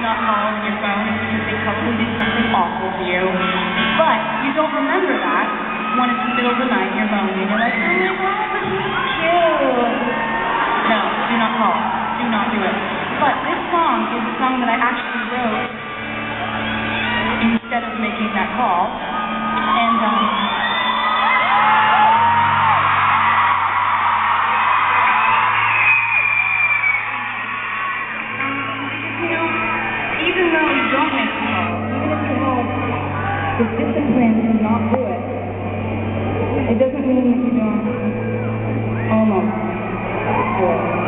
not call on your phone is because they probably did something awful to you. But you don't remember that when it's the middle of the night and you're lonely and you're like, oh my God, this is cute. No, do not call. Do not do it. But this song is a song that I actually wrote instead of making that call. And, even though you don't make the call, even if you have the discipline to not do it, it doesn't mean that you don't almost do it.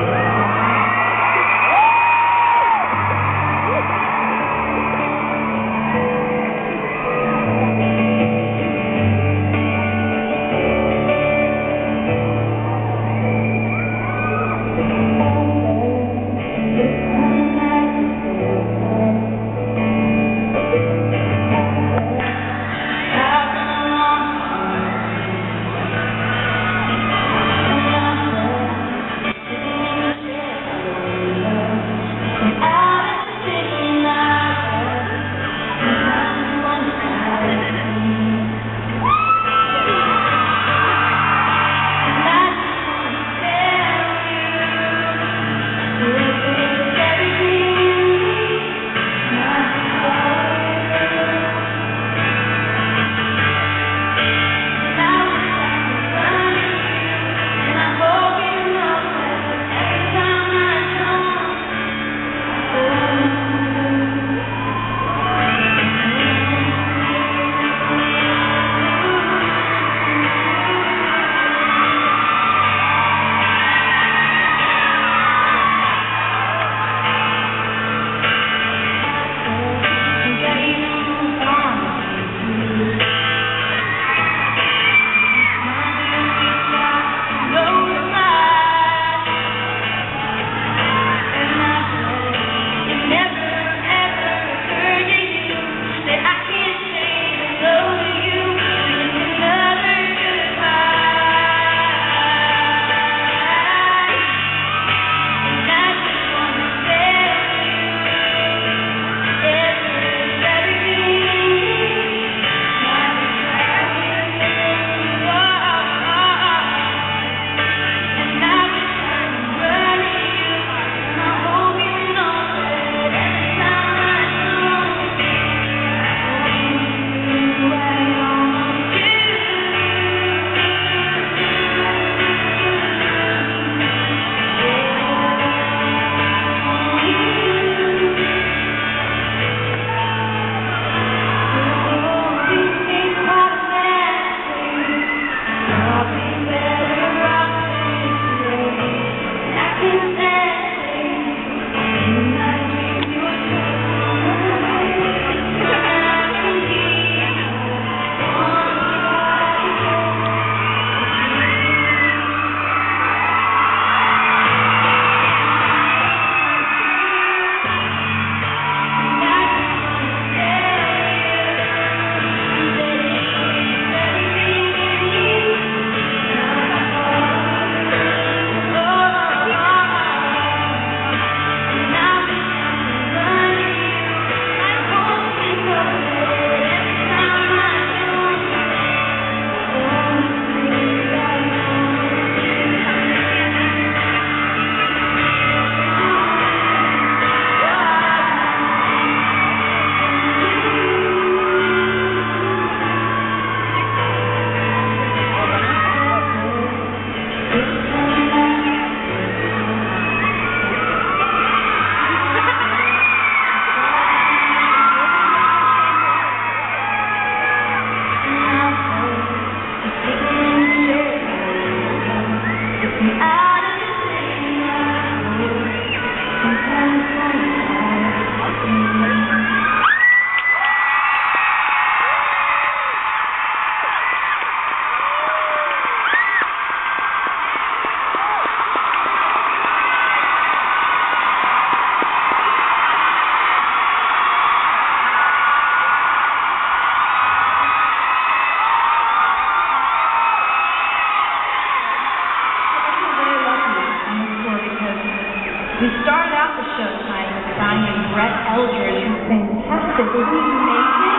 We started out out the show tonight with a guy named Brett Eldridge, who's fantastic. Isn't he amazing?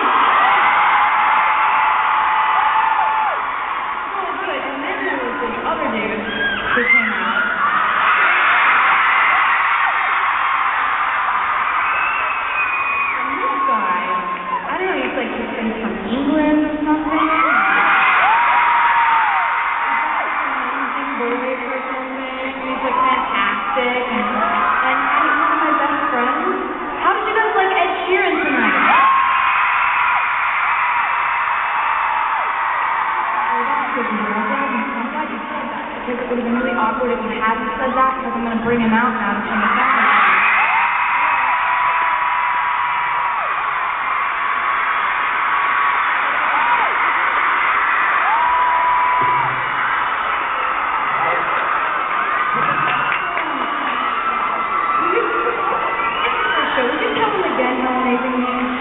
Oh, good. And then there was this other dude who came out. And this guy, I don't know, he's from England or something. Fantastic, and he's one of my best friends. How did you guys like Ed Sheeran tonight? Oh, that's good to hear. I'm glad you said that, because it would have been really awkward if you hadn't said that, because I'm going to bring him out now to sing a song. Would you tell him again how amazing he is?